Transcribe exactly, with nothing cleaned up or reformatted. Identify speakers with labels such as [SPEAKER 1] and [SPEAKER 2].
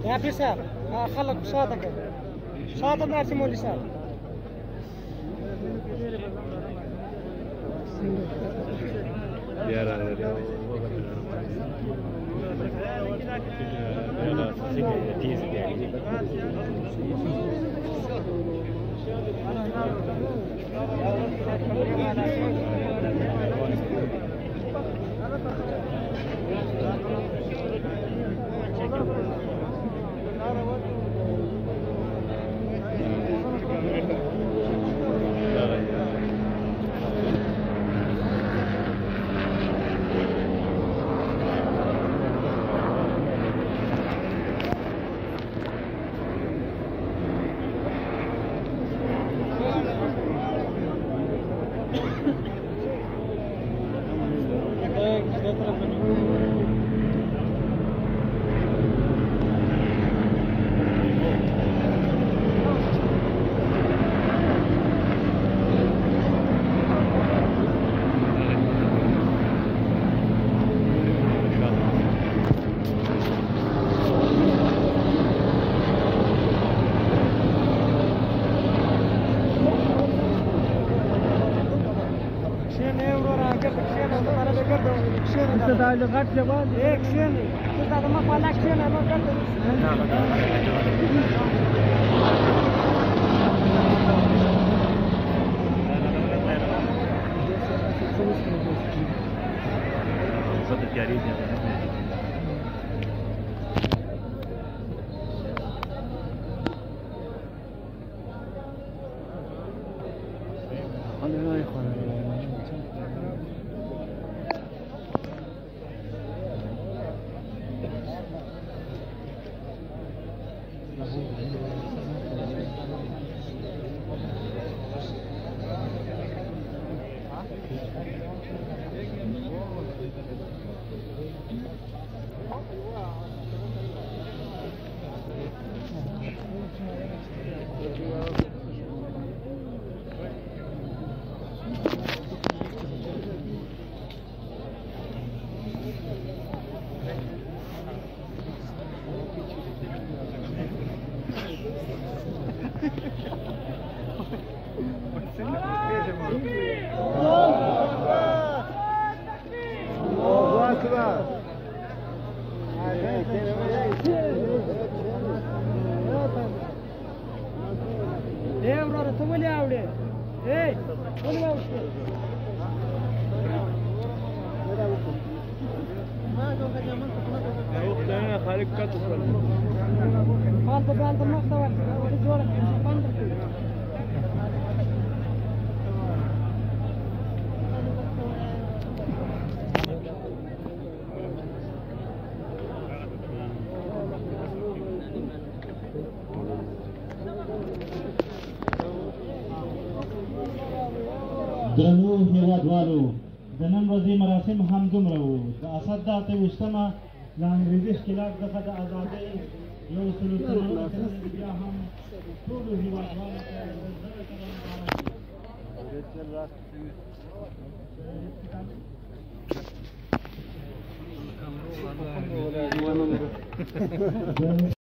[SPEAKER 1] نافي صاحب خلق شاطك شاطر ناسي مولي صاحب
[SPEAKER 2] يا
[SPEAKER 1] انت دا لغت جواب ایک شین انت دا ما پالا شین ما کرتے
[SPEAKER 2] صوت تیاری دي
[SPEAKER 1] الله يخليك
[SPEAKER 3] درنو هیوادوالو د نن ورځې مراسم هم دومره وو د اسد د اته ویشتمه له انګریزي ښکېلاک څخه د ازادۍ یو سل څلورمه کلنۍ بیا هم ټولو هیوادوالو ته د زړه څخه مبارکي